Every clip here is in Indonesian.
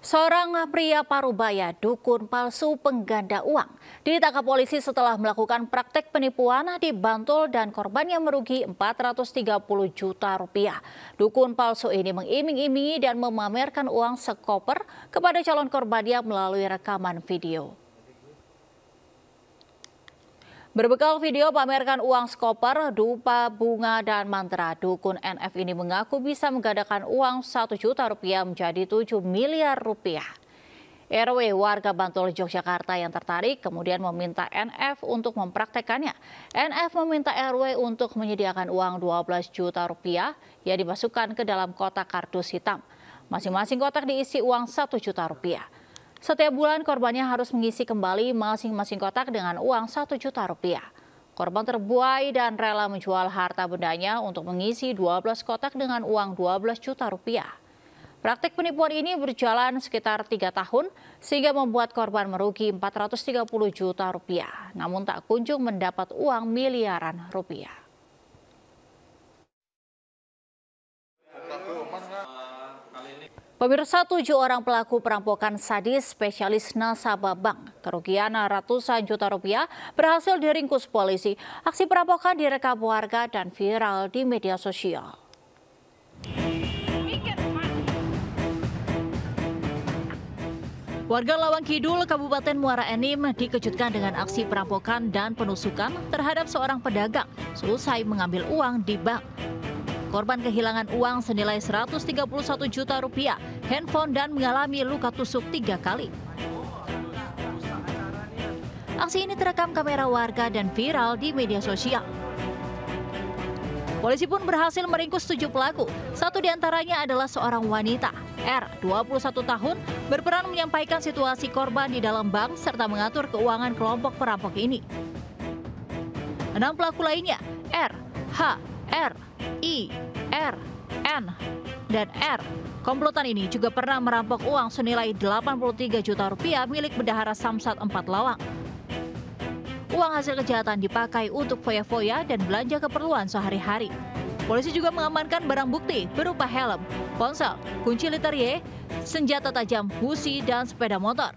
Seorang pria Parubaya, dukun palsu pengganda uang, ditangkap polisi setelah melakukan praktek penipuan di Bantul dan korbannya merugi 430 juta rupiah. Dukun palsu ini mengiming-imingi dan memamerkan uang sekoper kepada calon korbannya melalui rekaman video. Berbekal video pamerkan uang skoper, dupa, bunga, dan mantra, dukun NF ini mengaku bisa menggandakan uang 1 juta rupiah menjadi 7 miliar rupiah. RW warga Bantul, Yogyakarta yang tertarik kemudian meminta NF untuk mempraktekannya. NF meminta RW untuk menyediakan uang 12 juta rupiah yang dimasukkan ke dalam kotak kardus hitam. Masing-masing kotak diisi uang 1 juta rupiah. Setiap bulan korbannya harus mengisi kembali masing-masing kotak dengan uang 1 juta rupiah. Korban terbuai dan rela menjual harta bendanya untuk mengisi 12 kotak dengan uang 12 juta rupiah. Praktik penipuan ini berjalan sekitar 3 tahun sehingga membuat korban merugi 430 juta rupiah, namun tak kunjung mendapat uang miliaran rupiah. Pemirsa, 7 orang pelaku perampokan sadis spesialis nasabah bank kerugian ratusan juta rupiah berhasil diringkus polisi. Aksi perampokan direkam warga dan viral di media sosial. Warga Lawang Kidul, Kabupaten Muara Enim dikejutkan dengan aksi perampokan dan penusukan terhadap seorang pedagang selesai mengambil uang di bank. Korban kehilangan uang senilai 131 juta rupiah, handphone, dan mengalami luka tusuk 3 kali. Aksi ini terekam kamera warga dan viral di media sosial. Polisi pun berhasil meringkus 7 pelaku. Satu diantaranya adalah seorang wanita, R, 21 tahun, berperan menyampaikan situasi korban di dalam bank serta mengatur keuangan kelompok perampok ini. 6 pelaku lainnya, R, H, R, I, R, N, dan R. Komplotan ini juga pernah merampok uang senilai 83 juta rupiah milik Bendahara Samsat 4 Lawang. Uang hasil kejahatan dipakai untuk foya-foya dan belanja keperluan sehari-hari. Polisi juga mengamankan barang bukti berupa helm, ponsel, kunci liter Y, senjata tajam, busi, dan sepeda motor.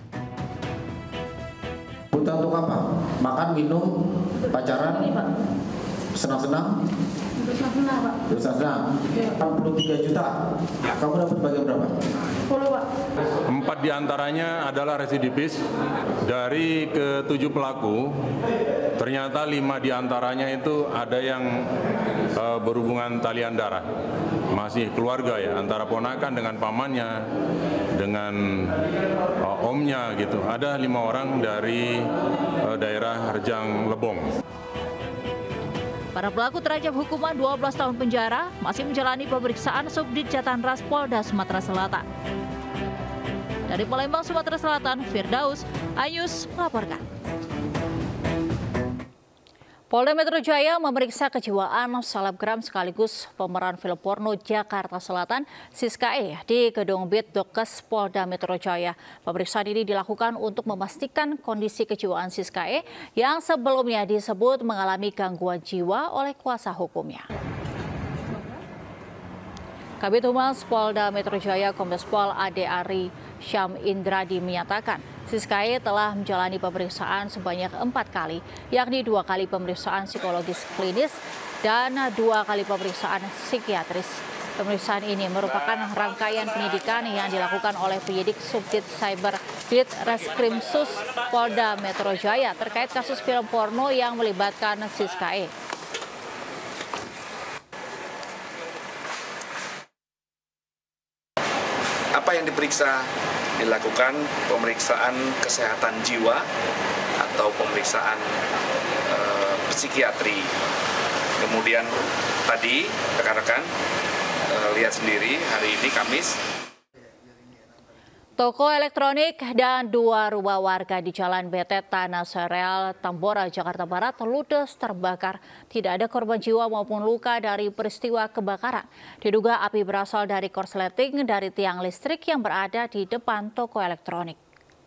Butuh untuk apa? Makan, minum, pacaran, senang-senang? Senang, Pak. Senang. 63 juta. Kamu dapat bagian berapa? 10, Pak. 4 diantaranya adalah residivis. Dari ke-7 pelaku, ternyata 5 diantaranya itu ada yang berhubungan talian darah. Masih keluarga ya, antara ponakan dengan pamannya, dengan omnya gitu. Ada 5 orang dari daerah Rejang Lebong. Para pelaku terancam hukuman 12 tahun penjara, masih menjalani pemeriksaan Subdit Jatanras Polda Sumatera Selatan. Dari Palembang, Sumatera Selatan, Firdaus Ayus melaporkan. Polda Metro Jaya memeriksa kejiwaan selebgram sekaligus pemeran film porno Jakarta Selatan, Siska E, di Gedung Bit Dokes Polda Metro Jaya. Pemeriksaan ini dilakukan untuk memastikan kondisi kejiwaan Siska E yang sebelumnya disebut mengalami gangguan jiwa oleh kuasa hukumnya. Kabid Humas Polda Metro Jaya Kombes Pol Ade Ari Syam Indradi menyatakan Siska E telah menjalani pemeriksaan sebanyak 4 kali, yakni 2 kali pemeriksaan psikologis klinis dan 2 kali pemeriksaan psikiatris. Pemeriksaan ini merupakan rangkaian penyidikan yang dilakukan oleh penyidik Subdit Cyber Dit Reskrimsus Polda Metro Jaya terkait kasus film porno yang melibatkan Siska E. Apa yang diperiksa? Dilakukan pemeriksaan kesehatan jiwa atau pemeriksaan psikiatri. Kemudian tadi rekan-rekan lihat sendiri, hari ini Kamis. Toko elektronik dan 2 rumah warga di Jalan Betet Tanah Sereal, Tambora, Jakarta Barat ludes terbakar. Tidak ada korban jiwa maupun luka dari peristiwa kebakaran. Diduga api berasal dari korsleting dari tiang listrik yang berada di depan toko elektronik.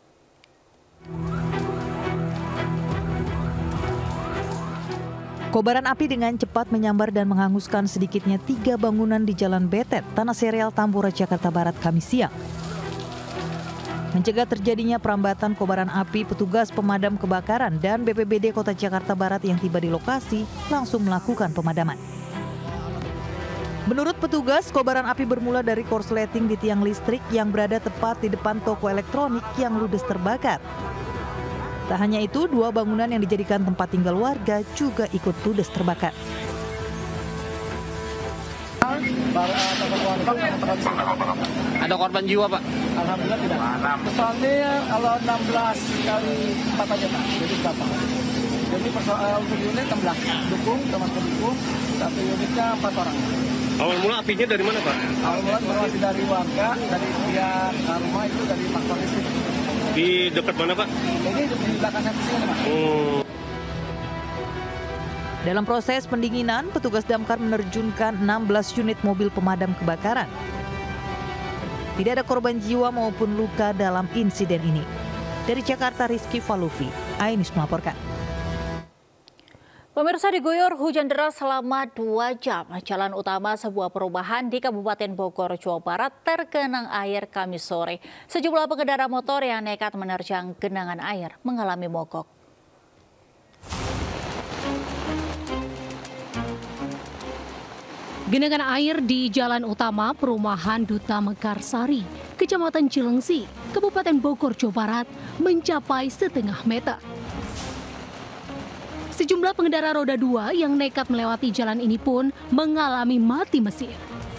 Kobaran api dengan cepat menyambar dan menghanguskan sedikitnya 3 bangunan di Jalan Betet, Tanah Sereal, Tambora, Jakarta Barat, Kamis siang. Mencegah terjadinya perambatan kobaran api, petugas pemadam kebakaran dan BPBD Kota Jakarta Barat yang tiba di lokasi langsung melakukan pemadaman. Menurut petugas, kobaran api bermula dari korsleting di tiang listrik yang berada tepat di depan toko elektronik yang ludes terbakar. Tak hanya itu, 2 bangunan yang dijadikan tempat tinggal warga juga ikut ludes terbakar. Ada korban jiwa, Pak? Alhamdulillah tidak. Soalnya kalau 16 kali 4 aja, Pak. Jadi berapa? Jadi untuk unit 16 dukung, teman pendukung, 1 unitnya 4 orang. Awal mula apinya dari mana, Pak? Awal mula informasi dari warga, dari pihak rumah itu dari faktor listrik. Di dekat mana, Pak? Ini di belakang sini, Pak. Dalam proses pendinginan, petugas damkar menerjunkan 16 unit mobil pemadam kebakaran. Tidak ada korban jiwa maupun luka dalam insiden ini. Dari Jakarta, Rizky Falufi, Ainus melaporkan. Pemirsa, diguyur hujan deras selama 2 jam. Jalan utama sebuah perumahan di Kabupaten Bogor, Jawa Barat tergenang air Kamis sore. Sejumlah pengendara motor yang nekat menerjang genangan air mengalami mogok. Genangan air di jalan utama perumahan Duta Mekarsari, Kecamatan Cilengsi, Kabupaten Bogor, Jawa Barat mencapai setengah meter. Sejumlah pengendara roda 2 yang nekat melewati jalan ini pun mengalami mati mesin.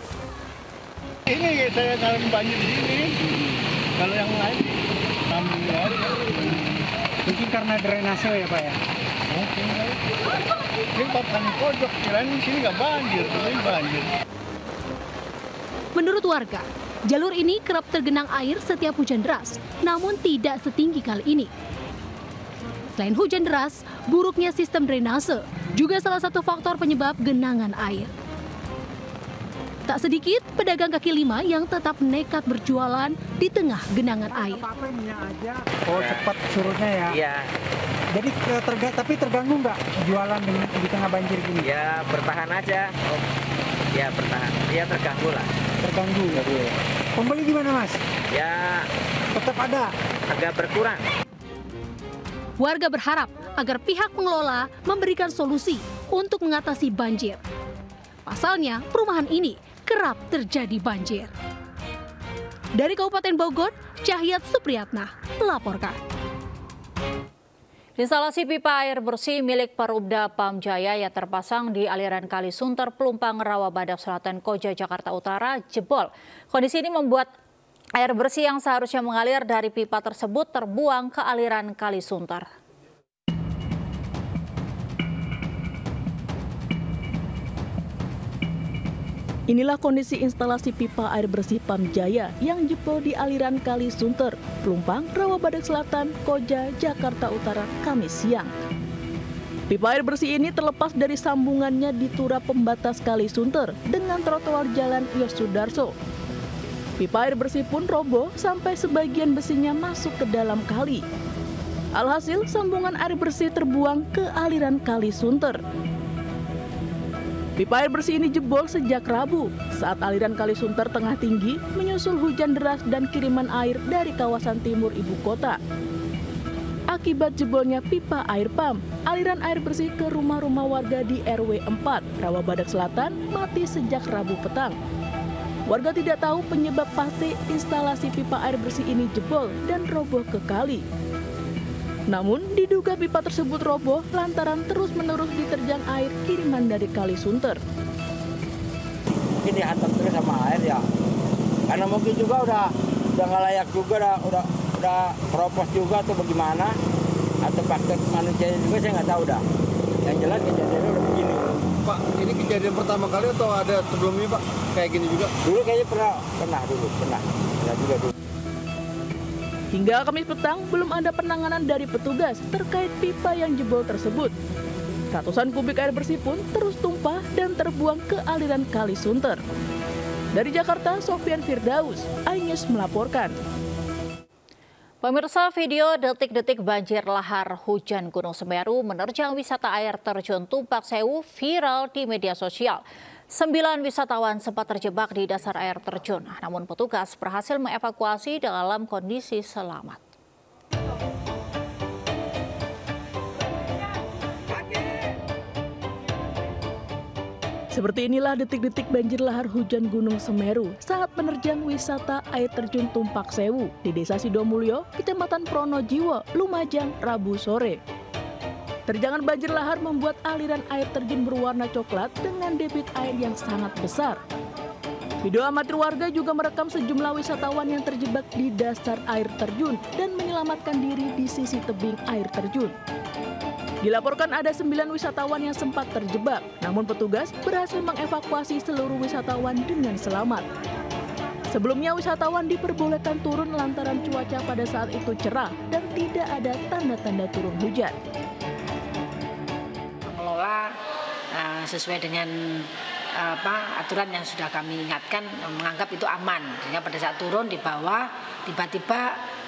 Ini saya ngalamin banjir di sini. Kalau yang lain, mungkin karena drainase ya, Pak ya. Mungkin. Ini papan pojok, kirain di sini nggak banjir, ini banjir. Menurut warga, jalur ini kerap tergenang air setiap hujan deras, namun tidak setinggi kali ini. Selain hujan deras, buruknya sistem drainase juga salah satu faktor penyebab genangan air. Tak sedikit pedagang kaki lima yang tetap nekat berjualan di tengah genangan air. Oh, cepat surutnya ya? Iya. Jadi tapi terganggu nggak jualan di tengah banjir gini? Ya bertahan aja. Ya bertahan. Ya terganggu lah. Terganggu. Pembeli gimana, Mas? Ya Tetap ada? agak berkurang. Warga berharap agar pihak pengelola memberikan solusi untuk mengatasi banjir. Pasalnya, perumahan ini kerap terjadi banjir. Dari Kabupaten Bogor, Cahyat Supriyatna melaporkan. Instalasi pipa air bersih milik Perumda Pam Jaya yang terpasang di aliran Kali Sunter, Pelumpang, Rawabadak Selatan, Koja, Jakarta Utara jebol. Kondisi ini membuat air bersih yang seharusnya mengalir dari pipa tersebut terbuang ke aliran Kali Sunter. Inilah kondisi instalasi pipa air bersih Pam Jaya yang jebol di aliran Kali Sunter, Pelumpang, Rawabadak Selatan, Koja, Jakarta Utara, Kamis siang. Pipa air bersih ini terlepas dari sambungannya di turap pembatas Kali Sunter dengan trotoar jalan Yosudarso. Pipa air bersih pun roboh sampai sebagian besinya masuk ke dalam kali. Alhasil, sambungan air bersih terbuang ke aliran Kali Sunter. Pipa air bersih ini jebol sejak Rabu saat aliran Kali Sunter tengah tinggi menyusul hujan deras dan kiriman air dari kawasan timur ibu kota. Akibat jebolnya pipa air PAM, aliran air bersih ke rumah-rumah warga di RW 4, Rawabadak Selatan mati sejak Rabu petang. Warga tidak tahu penyebab pasti instalasi pipa air bersih ini jebol dan roboh ke kali. Namun, diduga pipa tersebut roboh lantaran terus-menerus diterjang air kiriman dari Kali Sunter. Mungkin dihantam terus sama air ya. Karena mungkin juga udah nggak layak juga, udah keropos juga atau bagaimana. Atau praktek manusia juga saya nggak tahu dah. Yang jelas kejadiannya udah begini. Pak, ini kejadian pertama kali atau ada sebelumnya, Pak? Kayak gini juga? Dulu kayaknya pernah juga dulu. Hingga Kamis petang, belum ada penanganan dari petugas terkait pipa yang jebol tersebut. Ratusan kubik air bersih pun terus tumpah dan terbuang ke aliran Kali Sunter. Dari Jakarta, Sofian Firdaus, iNews melaporkan. Pemirsa, video detik-detik banjir lahar hujan Gunung Semeru menerjang wisata air terjun Tumpak Sewu viral di media sosial. 9 wisatawan sempat terjebak di dasar air terjun, namun petugas berhasil mengevakuasi dalam kondisi selamat. Seperti inilah detik-detik banjir lahar hujan Gunung Semeru saat menerjang wisata air terjun Tumpak Sewu di Desa Sidomulyo, Kecamatan Pronojiwo, Lumajang, Rabu sore. Terjangan banjir lahar membuat aliran air terjun berwarna coklat dengan debit air yang sangat besar. Video amatir warga juga merekam sejumlah wisatawan yang terjebak di dasar air terjun dan menyelamatkan diri di sisi tebing air terjun. Dilaporkan ada 9 wisatawan yang sempat terjebak, namun petugas berhasil mengevakuasi seluruh wisatawan dengan selamat. Sebelumnya wisatawan diperbolehkan turun lantaran cuaca pada saat itu cerah dan tidak ada tanda-tanda turun hujan. Pengelola sesuai dengan aturan yang sudah kami ingatkan menganggap itu aman. Sehingga pada saat turun di bawah tiba-tiba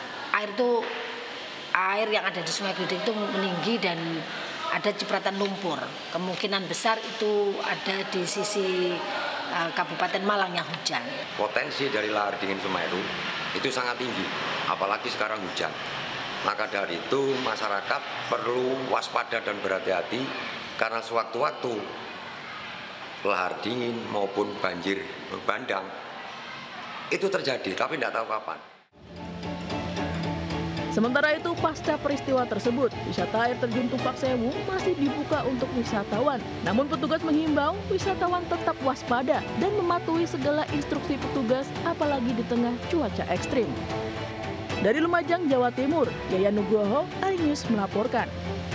air yang ada di Sungai Gledek itu meninggi dan ada cipratan lumpur. Kemungkinan besar itu ada di sisi Kabupaten Malang yang hujan. Potensi dari lahar dingin Semeru itu sangat tinggi, apalagi sekarang hujan. Maka dari itu masyarakat perlu waspada dan berhati-hati karena sewaktu-waktu lahar dingin maupun banjir bandang itu terjadi, tapi tidak tahu kapan. Sementara itu, pasca peristiwa tersebut, wisata air terjun Tumpak Sewu masih dibuka untuk wisatawan. Namun petugas menghimbau wisatawan tetap waspada dan mematuhi segala instruksi petugas, apalagi di tengah cuaca ekstrim. Dari Lumajang, Jawa Timur, Yayan Nugroho, iNews melaporkan.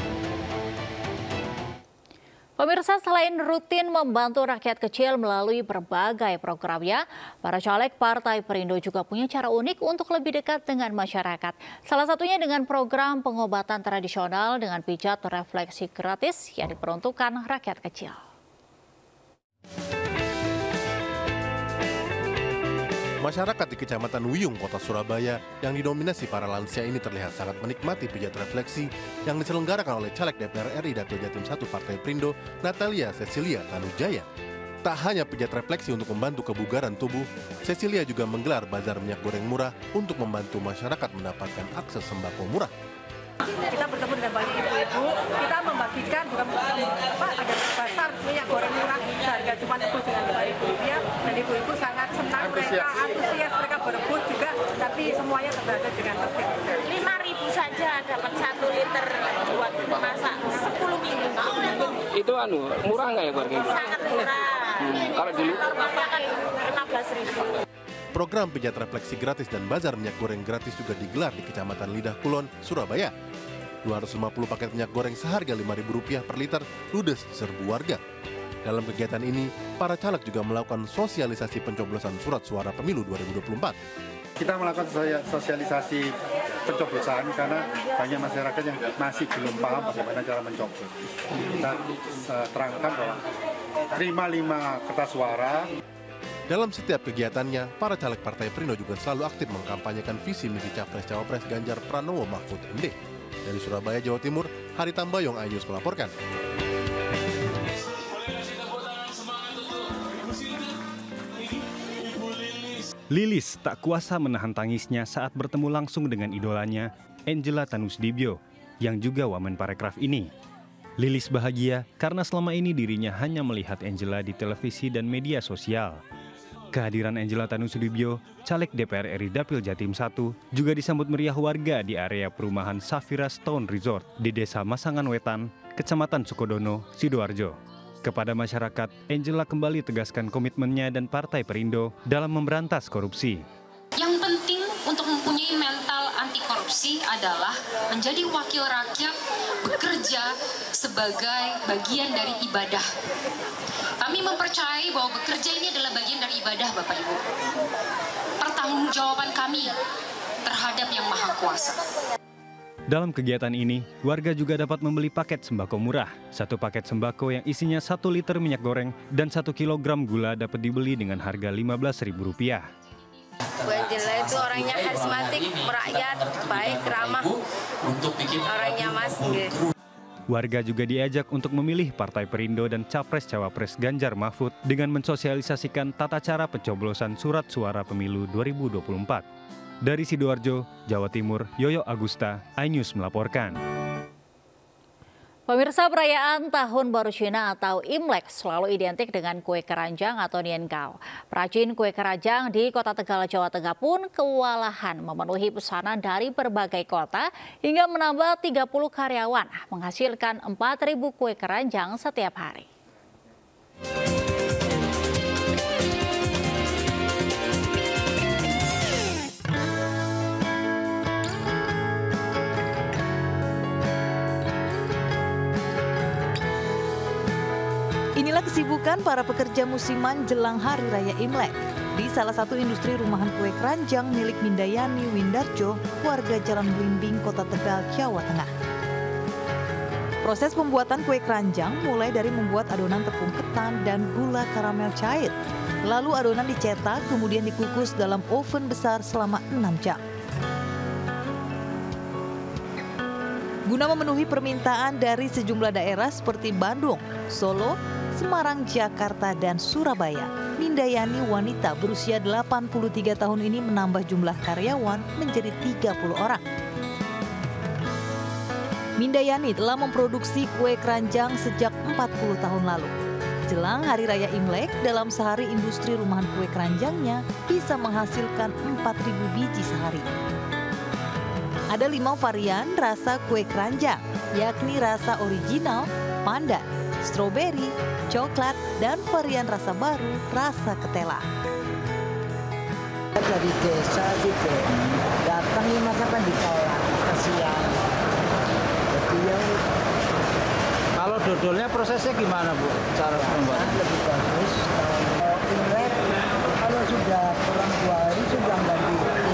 Pemirsa, selain rutin membantu rakyat kecil melalui berbagai programnya, para caleg Partai Perindo juga punya cara unik untuk lebih dekat dengan masyarakat. Salah satunya dengan program pengobatan tradisional dengan pijat refleksi gratis yang diperuntukkan rakyat kecil. Masyarakat di Kecamatan Wiyung, Kota Surabaya yang didominasi para lansia ini terlihat sangat menikmati pijat refleksi yang diselenggarakan oleh caleg DPR RI Dapil Jatim 1 Partai Perindo, Natalia Cecilia Tanujaya. Tak hanya pijat refleksi untuk membantu kebugaran tubuh, Cecilia juga menggelar bazar minyak goreng murah untuk membantu masyarakat mendapatkan akses sembako murah. Kita bertemu dengan banyak ibu-ibu, kita membagikan ada pasar minyak goreng murah seharga cuma dengan Rp5.000 dan ibu-ibu sangat senang, mereka antusias, mereka berebut juga, tapi semuanya terbaca dengan tertib. Rp5.000 saja dapat 1 liter buat memasak 10 minggu. Itu murah nggak ya harganya? Sangat murah. Kalau dulu kan 15.000. Program pijat refleksi gratis dan bazar minyak goreng gratis juga digelar di Kecamatan Lidah Kulon, Surabaya. 250 paket minyak goreng seharga Rp5.000 per liter ludes diserbu warga. Dalam kegiatan ini, para caleg juga melakukan sosialisasi pencoblosan surat suara pemilu 2024. Kita melakukan sosialisasi pencoblosan karena banyak masyarakat yang masih belum paham bagaimana cara mencoblos. Kita terangkan bahwa terima 5 kertas suara. Dalam setiap kegiatannya, para caleg Partai Perindo juga selalu aktif mengkampanyekan visi misi Capres-Cawapres Ganjar Pranowo Mahfud MD. Dari Surabaya, Jawa Timur, Hari Tambayong, iNews melaporkan. Lilis tak kuasa menahan tangisnya saat bertemu langsung dengan idolanya, Angela Tanusdibio, yang juga Wamen Parekraf ini. Lilis bahagia karena selama ini dirinya hanya melihat Angela di televisi dan media sosial. Kehadiran Angela Tanusdibio, caleg DPR RI Dapil Jatim 1, juga disambut meriah warga di area perumahan Safira Stone Resort di Desa Masangan Wetan, Kecamatan Sukodono, Sidoarjo. Kepada masyarakat, Angela kembali tegaskan komitmennya dan Partai Perindo dalam memberantas korupsi. Yang penting untuk mempunyai mental anti korupsi adalah menjadi wakil rakyat, bekerja sebagai bagian dari ibadah. Kami mempercayai bahwa bekerja ini adalah bagian dari ibadah, Bapak Ibu. Pertanggungjawaban kami terhadap Yang Maha Kuasa. Dalam kegiatan ini, warga juga dapat membeli paket sembako murah. 1 paket sembako yang isinya 1 liter minyak goreng dan 1 kilogram gula dapat dibeli dengan harga Rp15.000. Bu Angela itu orangnya karismatik, merakyat, baik, ramah, orangnya mas. Warga juga diajak untuk memilih Partai Perindo dan Capres-Cawapres Ganjar Mahfud dengan mensosialisasikan tata cara pencoblosan surat suara pemilu 2024. Dari Sidoarjo, Jawa Timur, Yoyo Agusta, iNews melaporkan. Pemirsa, perayaan Tahun Baru Cina atau Imlek selalu identik dengan kue keranjang atau niankao. Perajin kue keranjang di Kota Tegal, Jawa Tengah pun kewalahan memenuhi pesanan dari berbagai kota hingga menambah 30 karyawan, menghasilkan 4.000 kue keranjang setiap hari. Inilah kesibukan para pekerja musiman jelang Hari Raya Imlek di salah satu industri rumahan kue keranjang milik Mindayani Windarjo, warga Jalan Blimbing, Kota Tegal, Jawa Tengah. Proses pembuatan kue keranjang mulai dari membuat adonan tepung ketan dan gula karamel cair. Lalu adonan dicetak, kemudian dikukus dalam oven besar selama 6 jam. Guna memenuhi permintaan dari sejumlah daerah seperti Bandung, Solo, Semarang, Jakarta, dan Surabaya, Mindayani wanita berusia 83 tahun ini menambah jumlah karyawan menjadi 30 orang. Mindayani telah memproduksi kue keranjang sejak 40 tahun lalu. Jelang Hari Raya Imlek, dalam sehari industri rumahan kue keranjangnya bisa menghasilkan 4.000 biji sehari. Ada 5 varian rasa kue keranjang, yakni rasa original, pandan, stroberi, coklat, dan varian rasa baru, rasa ketela. Dari desa sih, datang ini masa kan ditolak, kasihan. Kalau dodolnya prosesnya gimana, Bu? Cara pembuatan? Lebih bagus. Kalau Imlek, kalau sudah kurang 2 hari sudah nggak bikin.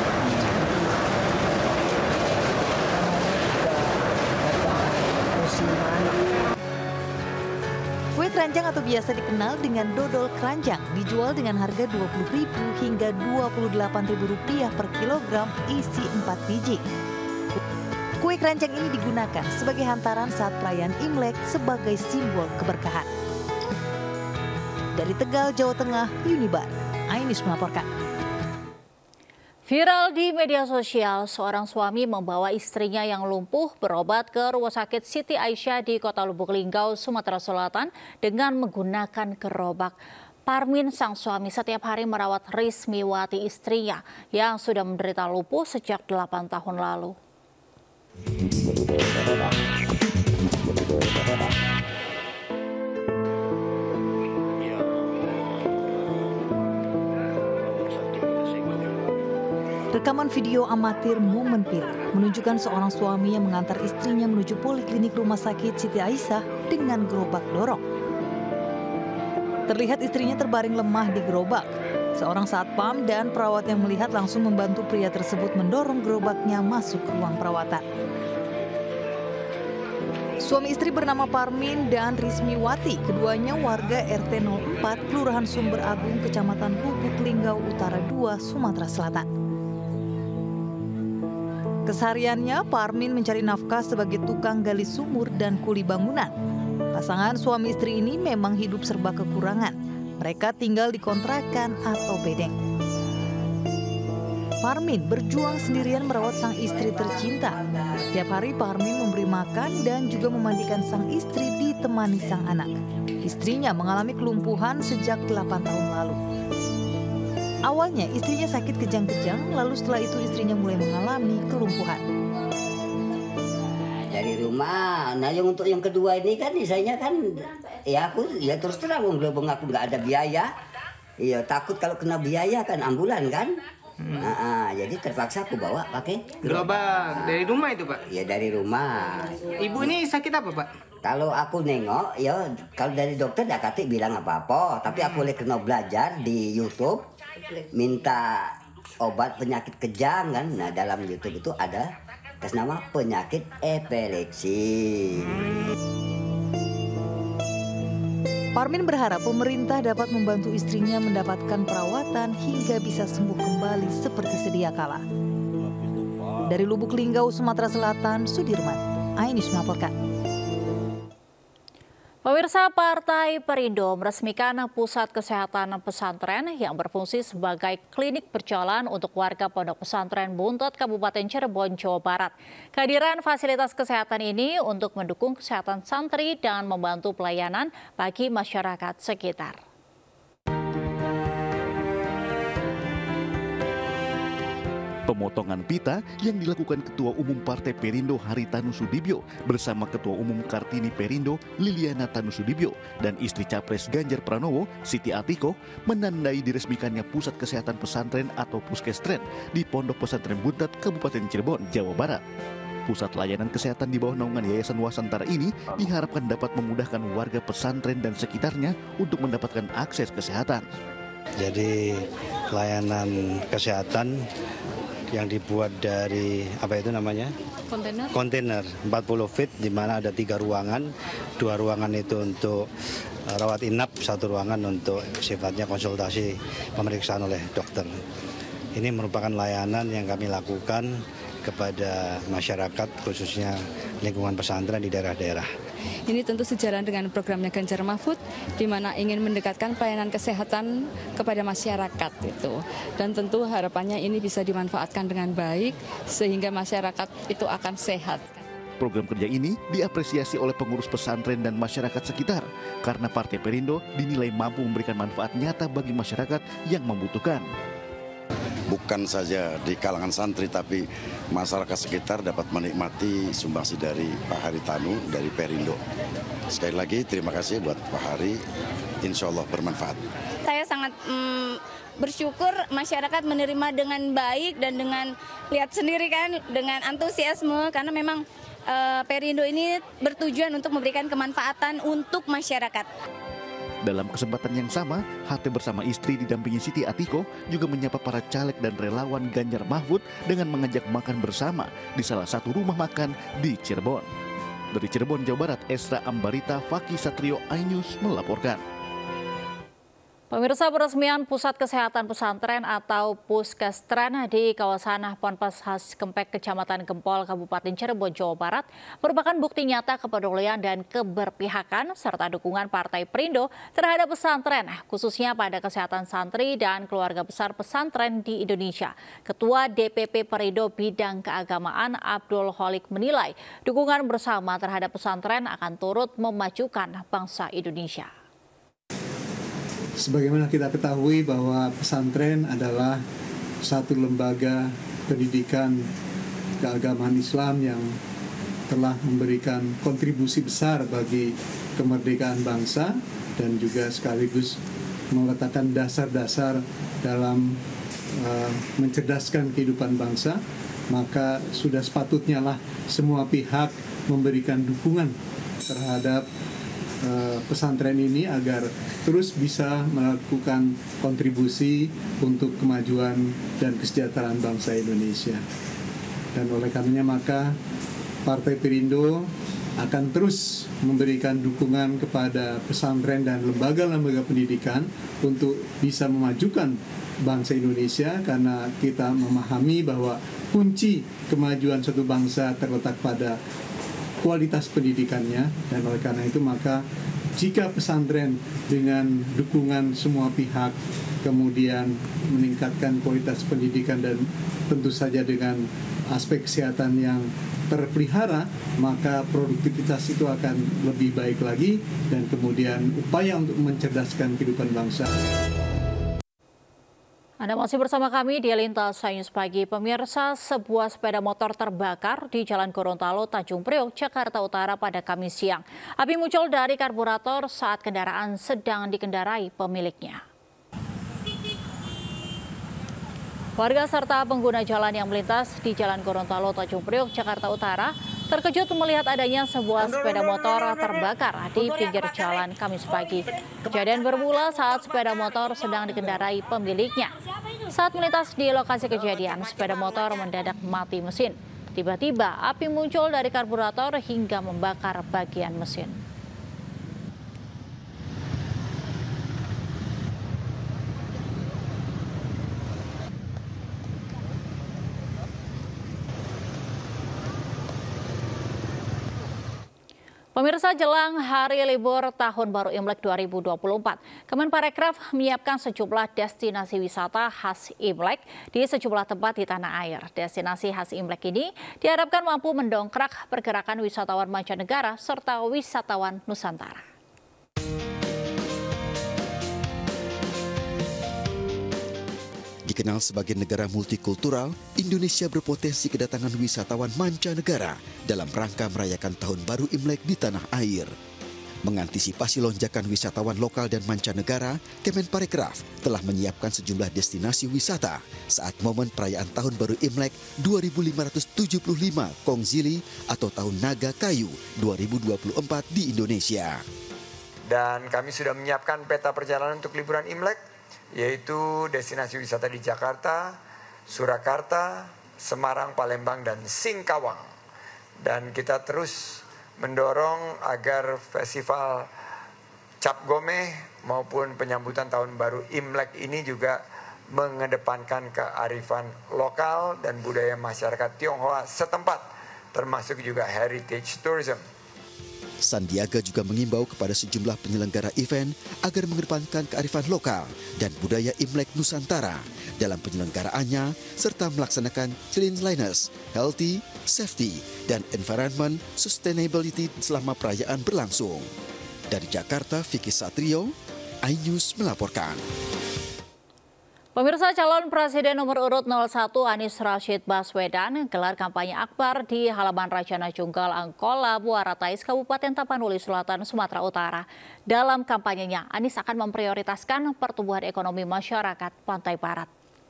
Kue keranjang atau biasa dikenal dengan dodol keranjang dijual dengan harga Rp20.000 hingga Rp28.000 per kilogram isi 4 biji. Kue keranjang ini digunakan sebagai hantaran saat perayaan Imlek sebagai simbol keberkahan. Dari Tegal, Jawa Tengah, Unibar, iNews melaporkan. Viral di media sosial, seorang suami membawa istrinya yang lumpuh berobat ke Rumah Sakit Siti Aisyah di Kota Lubuk Linggau, Sumatera Selatan dengan menggunakan gerobak. Parmin, sang suami, setiap hari merawat Rismiwati, istrinya yang sudah menderita lumpuh sejak 8 tahun lalu. Rekaman video amatir momen pilu menunjukkan seorang suami yang mengantar istrinya menuju poliklinik Rumah Sakit Siti Aisyah dengan gerobak dorong. Terlihat istrinya terbaring lemah di gerobak. Seorang satpam dan perawat yang melihat langsung membantu pria tersebut mendorong gerobaknya masuk ke ruang perawatan. Suami istri bernama Parmin dan Rismiwati, keduanya warga RT 04, Kelurahan Sumber Agung, Kecamatan Lubuk Linggau Utara 2, Sumatera Selatan. Kesehariannya, Parmin mencari nafkah sebagai tukang gali sumur dan kuli bangunan. Pasangan suami istri ini memang hidup serba kekurangan. Mereka tinggal di kontrakan atau bedeng. Parmin berjuang sendirian merawat sang istri tercinta. Setiap hari Parmin memberi makan dan juga memandikan sang istri ditemani sang anak. Istrinya mengalami kelumpuhan sejak 8 tahun lalu. Awalnya istrinya sakit kejang-kejang, lalu setelah itu istrinya mulai mengalami kelumpuhan. Dari rumah, nah yang untuk yang kedua ini kan misalnya kan, ya aku ya terus terang belum aku nggak ada biaya, iya takut kalau kena biaya kan ambulan kan, jadi terpaksa aku bawa pakai gerobak. Dari rumah itu, Pak? Ya dari rumah. Ibu ini sakit apa, Pak? Kalau aku nengok, ya kalau dari dokter dah kata bilang apa-apa, tapi aku boleh kena belajar di YouTube. Minta obat penyakit kejang kan, nah dalam YouTube itu ada atas nama penyakit epilepsi. Parmin berharap pemerintah dapat membantu istrinya mendapatkan perawatan hingga bisa sembuh kembali seperti sedia kala. Dari Lubuk Linggau, Sumatera Selatan, Sudirman, iNews melaporkan. Pemirsa, Partai Perindo meresmikan Pusat Kesehatan Pesantren yang berfungsi sebagai klinik berjalan untuk warga Pondok Pesantren Buntet, Kabupaten Cirebon, Jawa Barat. Kehadiran fasilitas kesehatan ini untuk mendukung kesehatan santri dan membantu pelayanan bagi masyarakat sekitar. Pemotongan pita yang dilakukan Ketua Umum Partai Perindo Haritanu Sudibyo bersama Ketua Umum Kartini Perindo Liliana Tanusudibyo dan istri Capres Ganjar Pranowo Siti Atiko menandai diresmikannya Pusat Kesehatan Pesantren atau Puskestren di Pondok Pesantren Buntet, Kabupaten Cirebon, Jawa Barat. Pusat layanan kesehatan di bawah naungan Yayasan Wasantara ini diharapkan dapat memudahkan warga pesantren dan sekitarnya untuk mendapatkan akses kesehatan. Jadi layanan kesehatan yang dibuat dari apa itu namanya? Kontainer 40 feet di mana ada 3 ruangan. 2 ruangan itu untuk rawat inap, 1 ruangan untuk sifatnya konsultasi pemeriksaan oleh dokter. Ini merupakan layanan yang kami lakukan kepada masyarakat khususnya lingkungan pesantren di daerah-daerah. Ini tentu sejalan dengan programnya Ganjar Mahfud, di mana ingin mendekatkan pelayanan kesehatan kepada masyarakat itu. Dan tentu harapannya ini bisa dimanfaatkan dengan baik, sehingga masyarakat itu akan sehat. Program kerja ini diapresiasi oleh pengurus pesantren dan masyarakat sekitar, karena Partai Perindo dinilai mampu memberikan manfaat nyata bagi masyarakat yang membutuhkan. Bukan saja di kalangan santri, tapi masyarakat sekitar dapat menikmati sumbangsi dari Pak Haritanu dari Perindo. Sekali lagi terima kasih buat Pak Hari, insya Allah bermanfaat. Saya sangat bersyukur masyarakat menerima dengan baik dan dengan lihat sendiri kan dengan antusiasme, karena memang Perindo ini bertujuan untuk memberikan kemanfaatan untuk masyarakat. Dalam kesempatan yang sama, HT bersama istri didampingi Siti Atiko juga menyapa para caleg dan relawan Ganjar Mahfud dengan mengajak makan bersama di salah satu rumah makan di Cirebon. Dari Cirebon, Jawa Barat, Esra Ambarita, Faki Satrio, iNews melaporkan. Pemirsa, peresmian Pusat Kesehatan Pesantren atau Puskestren di kawasan Ponpes Khas Kempek, Kecamatan Gempol, Kabupaten Cirebon, Jawa Barat merupakan bukti nyata kepedulian dan keberpihakan serta dukungan Partai Perindo terhadap pesantren, khususnya pada kesehatan santri dan keluarga besar pesantren di Indonesia. Ketua DPP Perindo Bidang Keagamaan Abdul Holik menilai dukungan bersama terhadap pesantren akan turut memajukan bangsa Indonesia. Sebagaimana kita ketahui bahwa pesantren adalah satu lembaga pendidikan keagamaan Islam yang telah memberikan kontribusi besar bagi kemerdekaan bangsa dan juga sekaligus meletakkan dasar-dasar dalam mencerdaskan kehidupan bangsa, maka sudah sepatutnya lah semua pihak memberikan dukungan terhadap pesantren ini agar terus bisa melakukan kontribusi untuk kemajuan dan kesejahteraan bangsa Indonesia. Dan oleh karenanya maka Partai Perindo akan terus memberikan dukungan kepada pesantren dan lembaga-lembaga pendidikan untuk bisa memajukan bangsa Indonesia, karena kita memahami bahwa kunci kemajuan suatu bangsa terletak pada kualitas pendidikannya. Dan oleh karena itu maka jika pesantren dengan dukungan semua pihak kemudian meningkatkan kualitas pendidikan dan tentu saja dengan aspek kesehatan yang terpelihara, maka produktivitas itu akan lebih baik lagi dan kemudian upaya untuk mencerdaskan kehidupan bangsa. Anda masih bersama kami di Lintas News Pagi. Pemirsa, sebuah sepeda motor terbakar di Jalan Gorontalo, Tanjung Priok, Jakarta Utara pada Kamis siang. Api muncul dari karburator saat kendaraan sedang dikendarai pemiliknya. Warga serta pengguna jalan yang melintas di Jalan Gorontalo, Tanjung Priok, Jakarta Utara terkejut melihat adanya sebuah sepeda motor terbakar di pinggir jalan Kamis pagi. Kejadian bermula saat sepeda motor sedang dikendarai pemiliknya. Saat melintas di lokasi kejadian, sepeda motor mendadak mati mesin. Tiba-tiba api muncul dari karburator hingga membakar bagian mesin. Pemirsa, jelang hari libur Tahun Baru Imlek 2024, Kemenparekraf menyiapkan sejumlah destinasi wisata khas Imlek di sejumlah tempat di tanah air. Destinasi khas Imlek ini diharapkan mampu mendongkrak pergerakan wisatawan mancanegara serta wisatawan Nusantara. Dikenal sebagai negara multikultural, Indonesia berpotensi kedatangan wisatawan mancanegara dalam rangka merayakan Tahun Baru Imlek di tanah air. Mengantisipasi lonjakan wisatawan lokal dan mancanegara, Kemenparekraf telah menyiapkan sejumlah destinasi wisata saat momen perayaan Tahun Baru Imlek 2575 Kongzili atau Tahun Naga Kayu 2024 di Indonesia. Dan kami sudah menyiapkan peta perjalanan untuk liburan Imlek, yaitu destinasi wisata di Jakarta, Surakarta, Semarang, Palembang, dan Singkawang. Dan kita terus mendorong agar festival Cap Gomeh maupun penyambutan Tahun Baru Imlek ini juga mengedepankan kearifan lokal dan budaya masyarakat Tionghoa setempat, termasuk juga heritage tourism. Sandiaga juga mengimbau kepada sejumlah penyelenggara event agar mengedepankan kearifan lokal dan budaya Imlek Nusantara dalam penyelenggaraannya serta melaksanakan cleanliness, healthy, safety, dan environment sustainability selama perayaan berlangsung. Dari Jakarta, Vicky Satrio, iNews melaporkan. Pemirsa, calon Presiden nomor urut 01 Anies Rashid Baswedan gelar kampanye akbar di halaman Rajana Junggal Angkola, Muara Tais, Kabupaten Tapanuli Selatan, Sumatera Utara. Dalam kampanyenya, Anies akan memprioritaskan pertumbuhan ekonomi masyarakat Pantai Barat.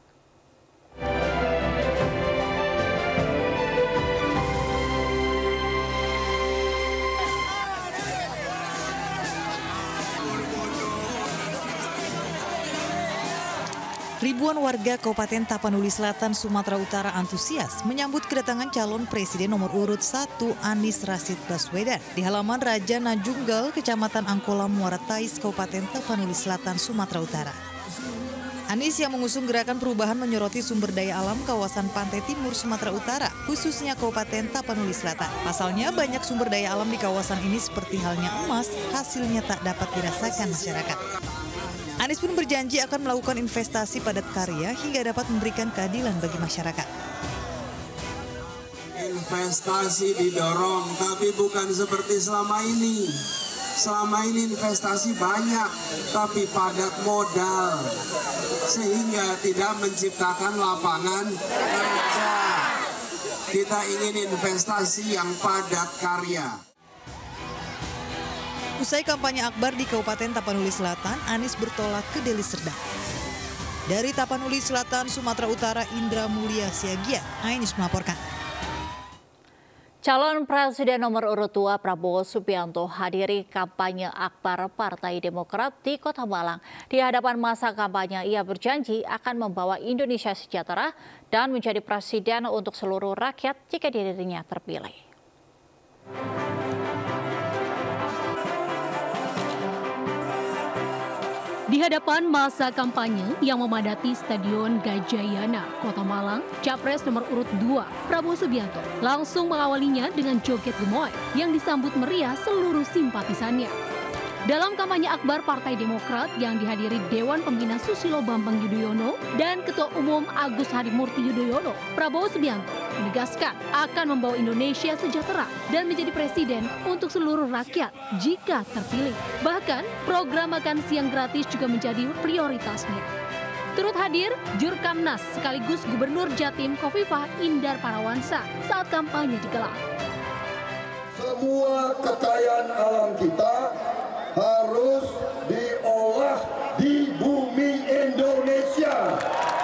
Ribuan warga Kabupaten Tapanuli Selatan, Sumatera Utara antusias menyambut kedatangan calon Presiden nomor urut 1 Anies Rashid Baswedan di halaman Rajana Junggal, Kecamatan Angkola, Muara Tais, Kabupaten Tapanuli Selatan, Sumatera Utara. Anies yang mengusung gerakan perubahan menyoroti sumber daya alam kawasan pantai timur Sumatera Utara, khususnya Kabupaten Tapanuli Selatan. Pasalnya banyak sumber daya alam di kawasan ini seperti halnya emas, hasilnya tak dapat dirasakan masyarakat. Anies pun berjanji akan melakukan investasi padat karya hingga dapat memberikan keadilan bagi masyarakat. Investasi didorong, tapi bukan seperti selama ini. Selama ini investasi banyak, tapi padat modal, sehingga tidak menciptakan lapangan kerja. Kita ingin investasi yang padat karya. Usai kampanye akbar di Kabupaten Tapanuli Selatan, Anies bertolak ke Deli Serdang. Dari Tapanuli Selatan, Sumatera Utara, Indra Mulia Siagian, iNews melaporkan. Calon Presiden nomor urut 2 Prabowo Subianto hadiri kampanye akbar Partai Demokrat di Kota Malang. Di hadapan masa kampanye, ia berjanji akan membawa Indonesia sejahtera dan menjadi presiden untuk seluruh rakyat jika dirinya terpilih. Di hadapan masa kampanye yang memadati Stadion Gajayana, Kota Malang, Capres nomor urut 2, Prabowo Subianto, langsung mengawalinya dengan joget gemoy yang disambut meriah seluruh simpatisannya. Dalam kampanye akbar Partai Demokrat yang dihadiri Dewan Pembina Susilo Bambang Yudhoyono dan Ketua Umum Agus Harimurti Yudhoyono, Prabowo Subianto menegaskan akan membawa Indonesia sejahtera dan menjadi presiden untuk seluruh rakyat jika terpilih. Bahkan program makan siang gratis juga menjadi prioritasnya. Turut hadir Jurkamnas sekaligus Gubernur Jatim Khofifah Indar Parawansa saat kampanye digelar. Semua kekayaan alam kita harus diolah di bumi Indonesia.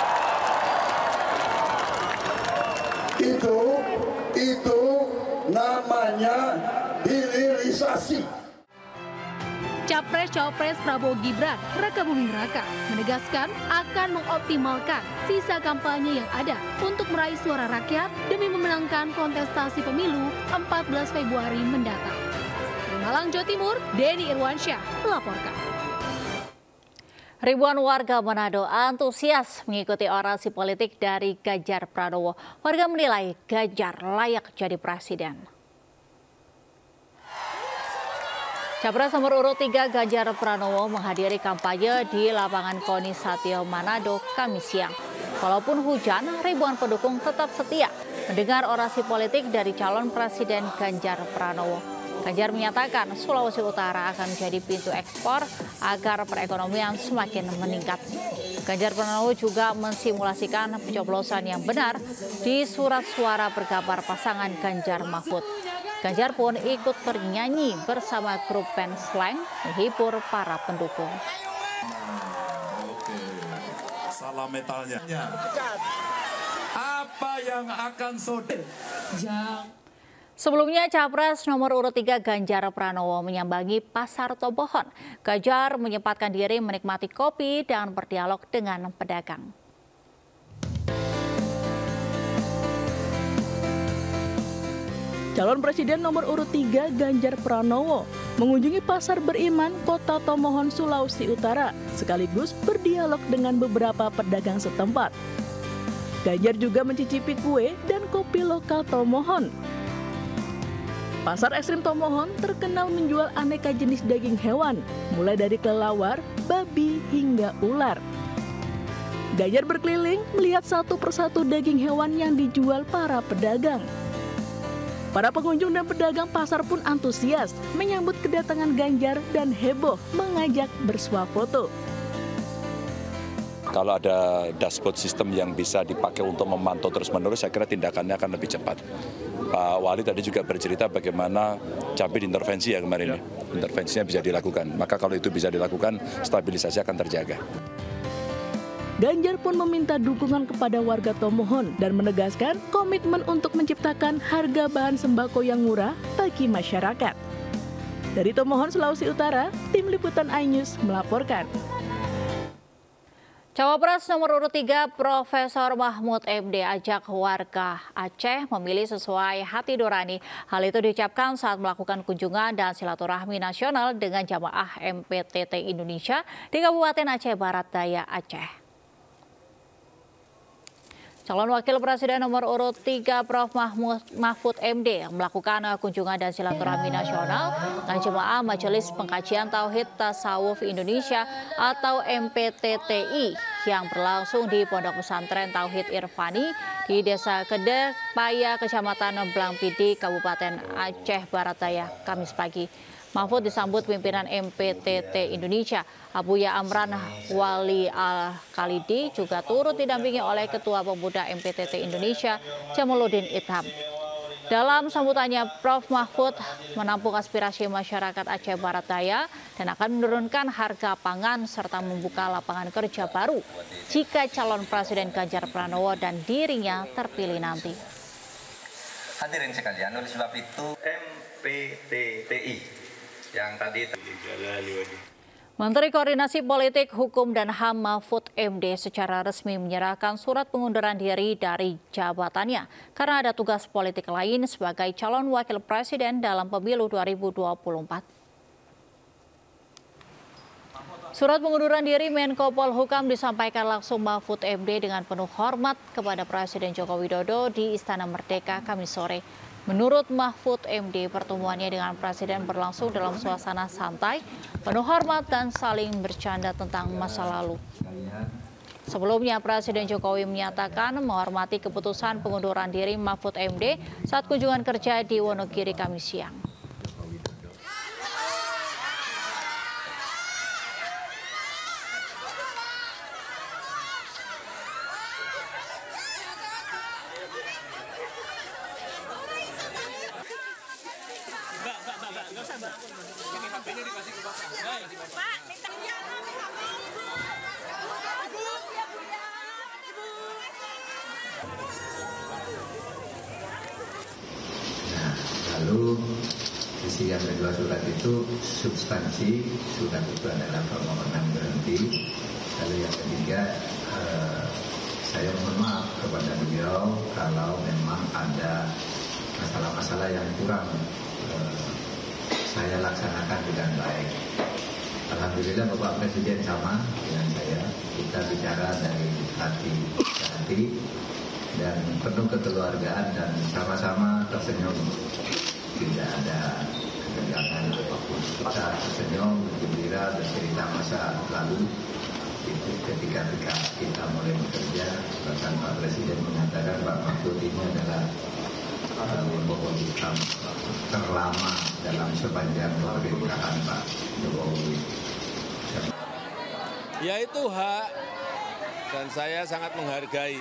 Itu namanya hilirisasi. Capres-Cawapres Prabowo Gibran, Raka Buming Raka, menegaskan akan mengoptimalkan sisa kampanye yang ada untuk meraih suara rakyat demi memenangkan kontestasi pemilu 14 Februari mendatang. Di Malang, Jawa Timur, Denny Irwansyah melaporkan. Ribuan warga Manado antusias mengikuti orasi politik dari Ganjar Pranowo. Warga menilai Ganjar layak jadi presiden. Capres nomor urut 3 Ganjar Pranowo menghadiri kampanye di lapangan KONI Satyo Manado Kamis siang. Walaupun hujan, ribuan pendukung tetap setia mendengar orasi politik dari calon Presiden Ganjar Pranowo. Ganjar menyatakan Sulawesi Utara akan menjadi pintu ekspor agar perekonomian semakin meningkat. Ganjar Pranowo juga mensimulasikan pencoblosan yang benar di surat suara bergambar pasangan Ganjar Mahfud. Ganjar pun ikut bernyanyi bersama grup band Slang menghibur para pendukung. Salah metalnya. Apa yang akan Sebelumnya, Capres nomor urut 3 Ganjar Pranowo menyambangi Pasar Tomohon. Ganjar menyempatkan diri menikmati kopi dan berdialog dengan pedagang. Calon Presiden nomor urut 3 Ganjar Pranowo mengunjungi Pasar Beriman, Kota Tomohon, Sulawesi Utara, sekaligus berdialog dengan beberapa pedagang setempat. Ganjar juga mencicipi kue dan kopi lokal Tomohon. Pasar Ekstrim Tomohon terkenal menjual aneka jenis daging hewan, mulai dari kelelawar, babi, hingga ular. Ganjar berkeliling melihat satu persatu daging hewan yang dijual para pedagang. Para pengunjung dan pedagang pasar pun antusias menyambut kedatangan Ganjar dan heboh mengajak bersuah foto. Kalau ada dashboard sistem yang bisa dipakai untuk memantau terus-menerus, saya kira tindakannya akan lebih cepat. Pak Wali tadi juga bercerita bagaimana cabai diintervensi ya kemarin. Intervensinya bisa dilakukan. Maka kalau itu bisa dilakukan, stabilisasi akan terjaga. Ganjar pun meminta dukungan kepada warga Tomohon dan menegaskan komitmen untuk menciptakan harga bahan sembako yang murah bagi masyarakat. Dari Tomohon, Sulawesi Utara, Tim Liputan iNews melaporkan. Cawapres nomor urut 3 Profesor Mahfud MD ajak warga Aceh memilih sesuai hati nurani. Hal itu diucapkan saat melakukan kunjungan dan silaturahmi nasional dengan jamaah MPTT Indonesia di Kabupaten Aceh Barat Daya, Aceh. Calon Wakil Presiden nomor urut 3 Prof. Mahfud MD melakukan kunjungan dan silaturahmi nasional dengan jemaah Majelis Pengkajian Tauhid Tasawuf Indonesia atau MPTTI yang berlangsung di Pondok Pesantren Tauhid Irfani di Desa Kedek Paya, Kecamatan Blangpidi, Kabupaten Aceh Barat Daya, Kamis pagi. Mahfud disambut pimpinan MPTT Indonesia, Abuya Amran Wali Al-Khalidi, juga turut didampingi oleh Ketua Pemuda MPTT Indonesia, Jamaluddin Itham. Dalam sambutannya, Prof. Mahfud menampung aspirasi masyarakat Aceh Barat Daya dan akan menurunkan harga pangan serta membuka lapangan kerja baru jika calon Presiden Ganjar Pranowo dan dirinya terpilih nanti. Hadirin sekalian, oleh sebab itu MPTTI yang tadi Menteri Koordinasi Politik, Hukum dan HAM Mahfud MD secara resmi menyerahkan surat pengunduran diri dari jabatannya karena ada tugas politik lain sebagai calon wakil presiden dalam pemilu 2024. Surat pengunduran diri Menko Polhukam disampaikan langsung Mahfud MD dengan penuh hormat kepada Presiden Joko Widodo di Istana Merdeka Kamis sore. Menurut Mahfud MD, pertemuannya dengan Presiden berlangsung dalam suasana santai, penuh hormat dan saling bercanda tentang masa lalu. Sebelumnya, Presiden Jokowi menyatakan menghormati keputusan pengunduran diri Mahfud MD saat kunjungan kerja di Wonogiri Kamis siang. Lalu isi yang kedua surat itu, substansi surat itu adalah permohonan berhenti. Lalu yang ketiga, saya mohon maaf kepada beliau kalau memang ada masalah-masalah yang kurang saya laksanakan dengan baik. Alhamdulillah Bapak Presiden sama dengan saya, kita bicara dari hati ke hati dan penuh kekeluargaan dan sama-sama tersenyum, tidak ada jangan kita senyum, gembira, bercerita masa lalu. Itu ketika kita mulai bekerja, bahkan Pak Presiden mengatakan Pak Mahfud ini adalah Islam terlama dalam sepanjang pemerintahan Pak Jokowi. Ya itu hak, dan saya sangat menghargai.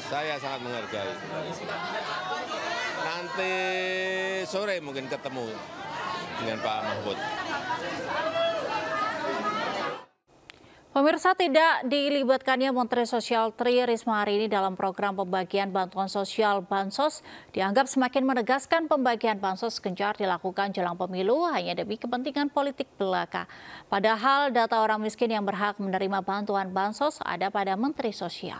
Nanti sore mungkin ketemu dengan Pak Mahfud. Pemirsa, tidak dilibatkannya Menteri Sosial Tri Risma hari ini dalam program pembagian bantuan sosial Bansos dianggap semakin menegaskan pembagian Bansos gencar dilakukan jelang pemilu hanya demi kepentingan politik belaka. Padahal data orang miskin yang berhak menerima bantuan Bansos ada pada Menteri Sosial.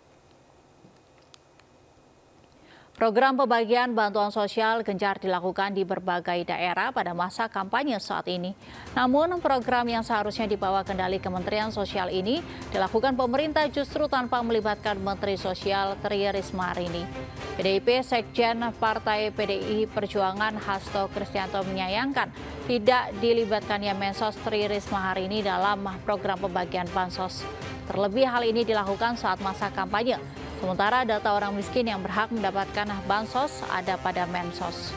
Program pembagian bantuan sosial gencar dilakukan di berbagai daerah pada masa kampanye saat ini. Namun program yang seharusnya dibawa kendali Kementerian Sosial ini dilakukan pemerintah justru tanpa melibatkan Menteri Sosial Tri Risma hari ini. PDIP Sekjen Partai PDI Perjuangan Hasto Kristianto menyayangkan tidak dilibatkannya Mensos Tri Risma hari ini dalam program pembagian Bansos. Terlebih hal ini dilakukan saat masa kampanye. Sementara data orang miskin yang berhak mendapatkan Bansos ada pada Mensos.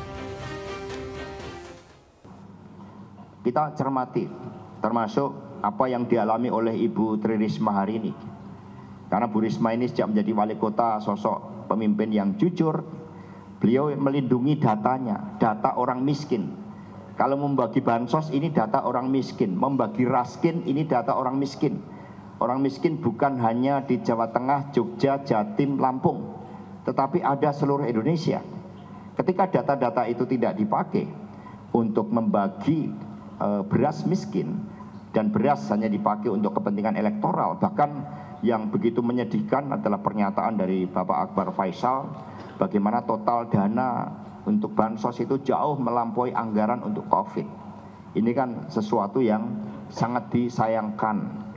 Kita cermati, termasuk apa yang dialami oleh Ibu Tri Risma hari ini. Karena Bu Risma ini sejak menjadi wali kota sosok pemimpin yang jujur, beliau melindungi datanya, data orang miskin. Kalau membagi Bansos ini data orang miskin, membagi raskin ini data orang miskin. Orang miskin bukan hanya di Jawa Tengah, Jogja, Jatim, Lampung, tetapi ada seluruh Indonesia. Ketika data-data itu tidak dipakai untuk membagi beras miskin dan beras hanya dipakai untuk kepentingan elektoral, bahkan yang begitu menyedihkan adalah pernyataan dari Bapak Akbar Faisal, bagaimana total dana untuk Bansos itu jauh melampaui anggaran untuk COVID. Ini kan sesuatu yang sangat disayangkan.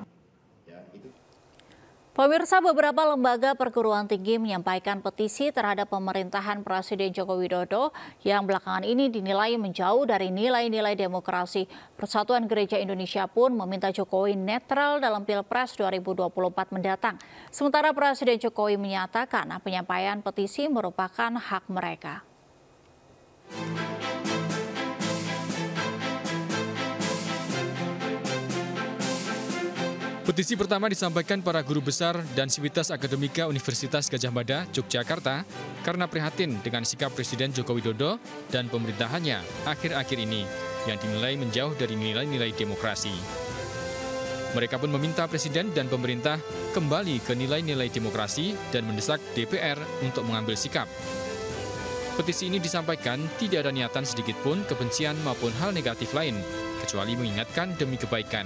Pemirsa, beberapa lembaga perguruan tinggi menyampaikan petisi terhadap pemerintahan Presiden Joko Widodo yang belakangan ini dinilai menjauh dari nilai-nilai demokrasi. Persatuan Gereja Indonesia pun meminta Jokowi netral dalam Pilpres 2024 mendatang. Sementara Presiden Jokowi menyatakan penyampaian petisi merupakan hak mereka. Petisi pertama disampaikan para guru besar dan Sivitas Akademika Universitas Gadjah Mada, Yogyakarta, karena prihatin dengan sikap Presiden Joko Widodo dan pemerintahannya akhir-akhir ini yang dinilai menjauh dari nilai-nilai demokrasi. Mereka pun meminta Presiden dan pemerintah kembali ke nilai-nilai demokrasi dan mendesak DPR untuk mengambil sikap. Petisi ini disampaikan tidak ada niatan sedikit pun kebencian maupun hal negatif lain, kecuali mengingatkan demi kebaikan.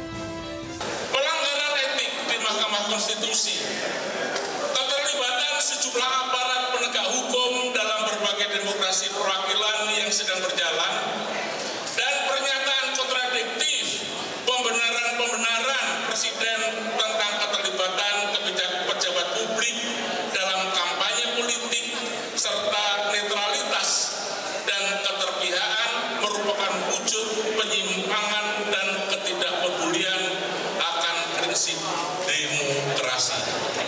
Konstitusi, keterlibatan sejumlah aparat penegak hukum dalam berbagai demokrasi perwakilan yang sedang berjalan, dan pernyataan kontradiktif pembenaran Presiden tentang keterlibatan pejabat publik dalam kampanye politik serta netralitas dan keterpihakan merupakan wujud penyimpangan dan ketidakpedulian akan prinsip demokrasi.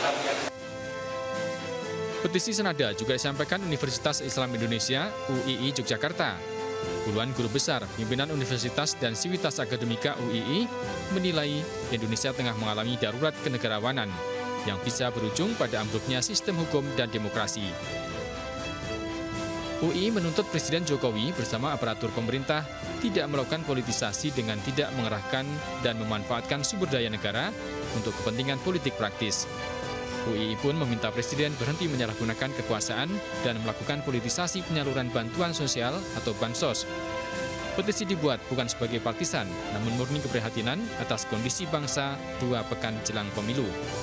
Petisi senada juga disampaikan Universitas Islam Indonesia UII Yogyakarta. Puluhan guru besar, pimpinan universitas dan Sivitas Akademika UII menilai Indonesia tengah mengalami darurat kenegarawanan yang bisa berujung pada ambruknya sistem hukum dan demokrasi. UI menuntut Presiden Jokowi bersama aparatur pemerintah tidak melakukan politisasi dengan tidak mengerahkan dan memanfaatkan sumber daya negara untuk kepentingan politik praktis. UI pun meminta Presiden berhenti menyalahgunakan kekuasaan dan melakukan politisasi penyaluran bantuan sosial atau Bansos. Petisi dibuat bukan sebagai partisan, namun murni keprihatinan atas kondisi bangsa 2 pekan jelang pemilu.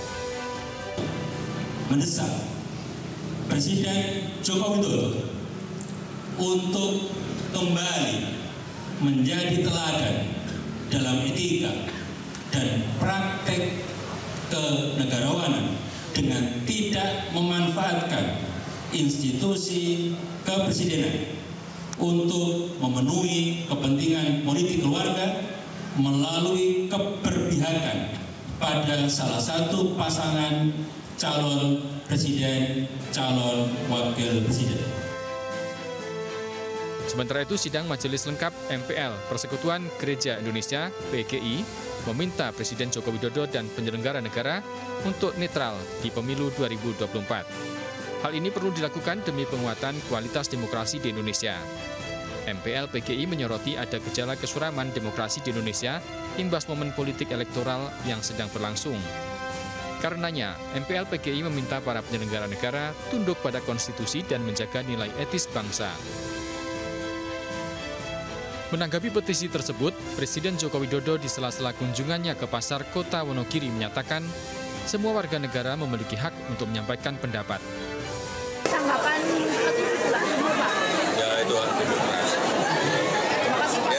Mendesak Presiden Joko Widodo untuk kembali menjadi teladan dalam etika dan praktek kenegarawanan dengan tidak memanfaatkan institusi kepresidenan untuk memenuhi kepentingan politik keluarga melalui keberpihakan pada salah satu pasangan calon presiden, calon wakil presiden. Sementara itu, sidang Majelis Lengkap MPL Persekutuan Gereja Indonesia (PGI) meminta Presiden Joko Widodo dan penyelenggara negara untuk netral di pemilu 2024. Hal ini perlu dilakukan demi penguatan kualitas demokrasi di Indonesia. MPL PGI menyoroti ada gejala kesuraman demokrasi di Indonesia imbas momen politik elektoral yang sedang berlangsung. Karenanya, MPL PGI meminta para penyelenggara negara tunduk pada konstitusi dan menjaga nilai etis bangsa. Menanggapi petisi tersebut, Presiden Joko Widodo di sela-sela kunjungannya ke pasar kota Wonogiri menyatakan semua warga negara memiliki hak untuk menyampaikan pendapat. Tanggapan petisi dulu, Pak. Ya, itu hak demokrasi. Terima kasih, Pak.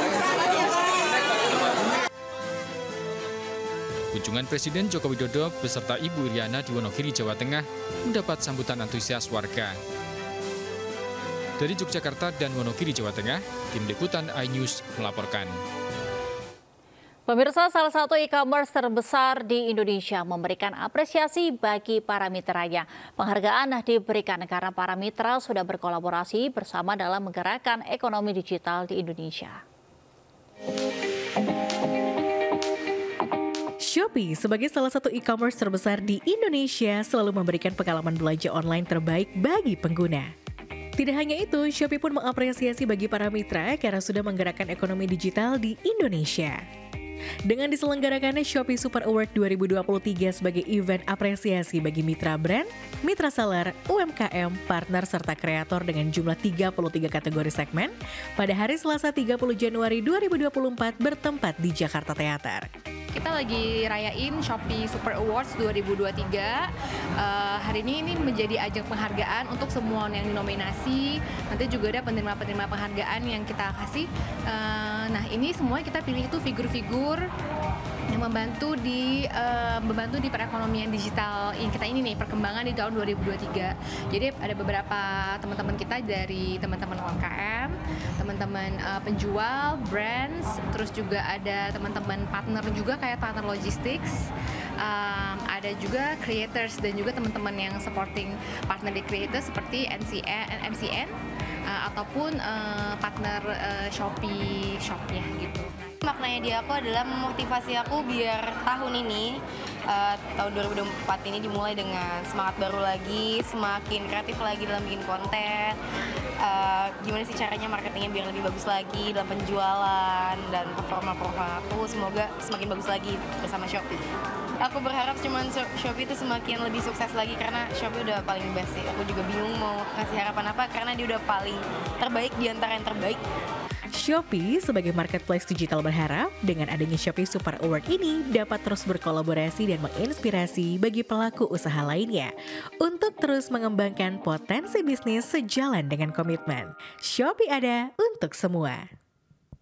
Kunjungan Presiden Joko Widodo beserta Ibu Iriana di Wonogiri, Jawa Tengah mendapat sambutan antusias warga. Dari Yogyakarta dan Wonogiri, Jawa Tengah, Tim Liputan iNews melaporkan. Pemirsa, salah satu e-commerce terbesar di Indonesia memberikan apresiasi bagi para mitranya. Penghargaan diberikan karena para mitra sudah berkolaborasi bersama dalam menggerakkan ekonomi digital di Indonesia. Shopee sebagai salah satu e-commerce terbesar di Indonesia selalu memberikan pengalaman belanja online terbaik bagi pengguna. Tidak hanya itu, Shopee pun mengapresiasi bagi para mitra karena sudah menggerakkan ekonomi digital di Indonesia. Dengan diselenggarakannya Shopee Super Award 2023 sebagai event apresiasi bagi mitra brand, mitra seller, UMKM, partner, serta kreator dengan jumlah 33 kategori segmen, pada hari Selasa 30 Januari 2024 bertempat di Jakarta Theater. Kita lagi rayain Shopee Super Awards 2023. Hari ini menjadi ajang penghargaan untuk semua yang dinominasi. Nanti juga ada penerima-penerima penghargaan yang kita kasih. Nah, ini semua kita pilih itu figur-figur yang membantu di perekonomian digital kita ini nih, perkembangan di tahun 2023. Jadi ada beberapa teman-teman kita dari teman-teman UMKM, teman-teman penjual, brands, terus juga ada teman-teman partner juga kayak partner logistics, ada juga creators dan juga teman-teman yang supporting partner di creators seperti MCN ataupun partner Shopee Shop-nya gitu. Maknanya di aku adalah memotivasi aku biar tahun ini, tahun 2024 ini dimulai dengan semangat baru lagi, semakin kreatif lagi dalam bikin konten. Gimana sih caranya marketingnya biar lebih bagus lagi dalam penjualan dan performa aku semoga semakin bagus lagi bersama Shopee. Aku berharap cuman Shopee itu semakin lebih sukses lagi karena Shopee udah paling best sih. Aku juga bingung mau kasih harapan apa karena dia udah paling terbaik di antara yang terbaik. Shopee sebagai marketplace digital berharap dengan adanya Shopee Super Award ini dapat terus berkolaborasi dan menginspirasi bagi pelaku usaha lainnya untuk terus mengembangkan potensi bisnis sejalan dengan komitmen Shopee ada untuk semua.